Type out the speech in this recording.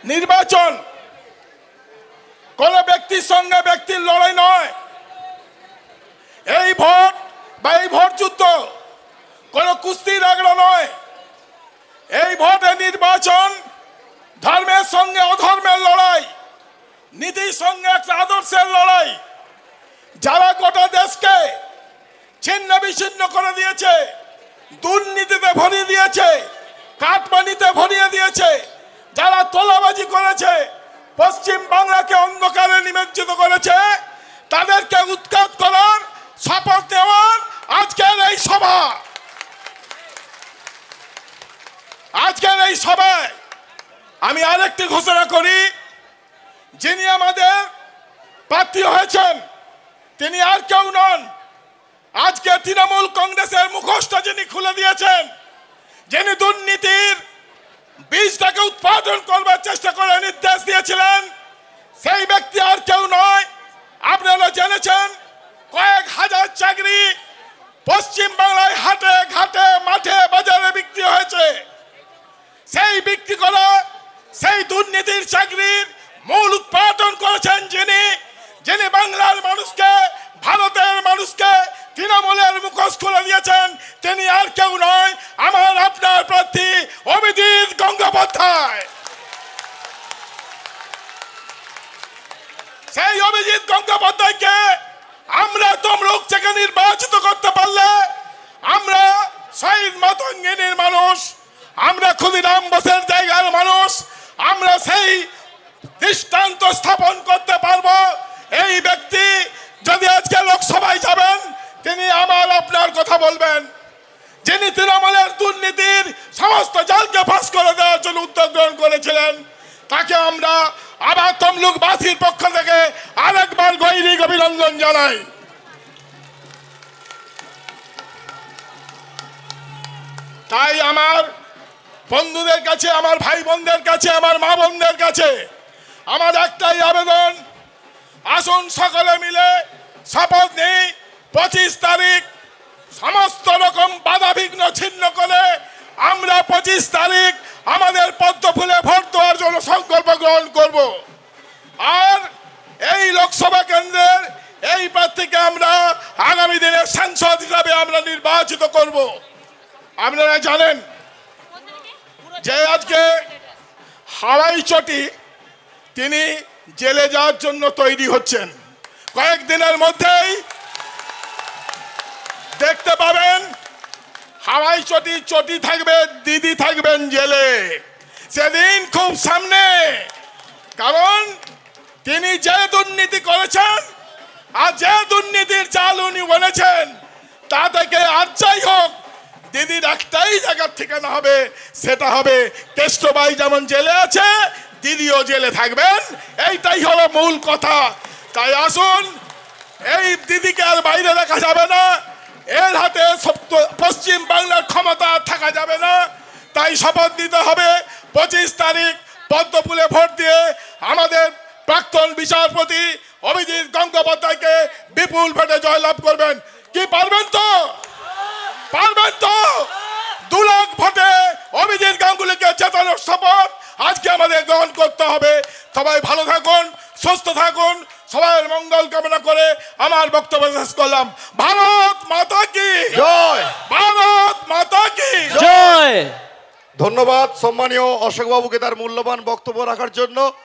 নির্বাচন কোন ব্যক্তির সঙ্গে ব্যক্তির লড়াই নয়। এই ভোট বা এই ভোট যুদ্ধ কোন কুস্তির আগড়া নয়। এই ভোটে নির্বাচন ধর্মের সঙ্গে অধর্মের লড়াই, নীতির সঙ্গে একটা আদর্শের লড়াই। যারা গোটা দেশকে ছিন্ন বিচ্ছিন্ন করে দিয়েছে, দুর্নীতিতে ভরিয়ে দিয়েছে, কাটমানিতে ভরিয়ে দিয়েছে, যারা তোলাবাজি করেছে, পশ্চিম বাংলাকে অন্ধকারে নিমজ্জিত করেছে, তাদেরকে উৎখাত করার শপথ নেওয়ার আজকের এই সভা। আজকের এই সভায় আমি আরেকটি ঘোষণা করি, যিনি আমাদের প্রার্থী হয়েছেন তিনি আর কেউ নন। আজকে তৃণমূল কংগ্রেসের মুখোশটা যিনি খুলে দিয়েছেন, যিনি দুর্নীতির বীজটাকে উৎপাদন করবার চেষ্টা করে নির্দেশ দিয়েছিলেন, সেই ব্যক্তি আর কেউ নয়। আপনারা জেনেছেন কয়েক হাজার চাকরি পশ্চিম বাংলায় হাটে ঘাটে মাঠে বাজারে বিক্রি হয়েছে। সেই বিক্রি করা সেই দুর্নীতির চাকরির মূল উৎপাদন করেছেন যিনি বাংলার মানুষকে, ভারতের মানুষকে তৃণমূলের মুখোশ খুলে দিয়েছেন, তিনি আর কেউ নয়, আমার আপনার প্রার্থী অভিজিৎ গঙ্গোপাধ্যায়। সেই অভিজিৎ গঙ্গোপাধ্যায়কে আমরা তমলুক থেকে নির্বাচিত করতে পারলে আমরা শহীদ মাতঙ্গিনীর মানুষ, আমরা ক্ষুদিরাম বোসের জায়গার মানুষ, আমরা সেই দৃষ্টান্ত স্থাপন করতে পারবো। এই ব্যক্তি যদি আজকে লোকসভায় যাবেন, তিনি আমার আপনার কথা বলবেন। যিনি তৃণমূলের দুর্নীতির সমস্ত জালকে ফাঁস করে দেওয়ার জন্য উদ্যোগ গ্রহণ করেছিলেন, তাকে আমরা আবার তমলুকবাসীর পক্ষ থেকে আরেকবার গৈরিক অভিনন্দন জানাই। তাই আমার বন্ধুদের কাছে, আমার ভাই বোনদের কাছে, আমার মা বোনদের কাছে আমার একটাই আবেদন, আসুন সকলে মিলে শপথ নিই 25 তারিখ সমস্ত রকম বাধা বিঘ্ন ছিন্ন করে আমরা 25 তারিখ আমাদের পদ্ম ফুলে ভোট দেওয়ার জন্য সংকল্প গ্রহণ করব। আর এই লোকসভা কেন্দ্রের এই প্রার্থীকে আমরা আগামী দিনের সাংসদ হিসাবে আমরা নির্বাচিত করব। আপনারা জানেন যে আজকে হাওয়াই চটি তিনি জেলে যাওয়ার জন্য তৈরি হচ্ছেন। কয়েকদিনের মধ্যেই দেখতে পাবেন হাওয়াই চটি থাকবে, দিদি থাকবেন জেলে। সেদিন খুব সামনে, কারণ তিনি যে দুর্নীতি করেছেন আর যে দুর্নীতির চাল উনি বলেছেন, তা থেকে আর যাই হোক দিদির একটাই জায়গার ঠিকানা হবে, সেটা হবে কেষ্টবাই যেমন জেলে আছে, দিদিও জেলে থাকবেন। এইটাই হলো মূল কথা। তাই আসুন, এই দিদিকে আর বাইরে রাখা যাবে না, এর হাতে পশ্চিম বাংলার ক্ষমতা থাকা যাবে না। তাই শপথ নিতে হবে 25 তারিখ পদ্ম ফুলে ভোট দিয়ে আমাদের প্রাক্তন বিচারপতি অভিজিৎ গঙ্গোপাধ্যায়কে বিপুল ভোটে জয়লাভ করবেন। কি পারবেন তো? পারবেন তো? 2 লাখ ভোটে অভিজিৎ গাঙ্গুলিকে জেতানোর শপথ আজকে আমাদের গ্রহণ করতে হবে। সবাই ভালো থাকুন, সুস্থ থাকুন, সবার মঙ্গল কামনা করে আমার বক্তব্য শেষ করলাম। ভারত মাতা কি জয়! ভারত মাতা কি জয়! ধন্যবাদ সম্মানীয় অশোক বাবুকে তার মূল্যবান বক্তব্য রাখার জন্য।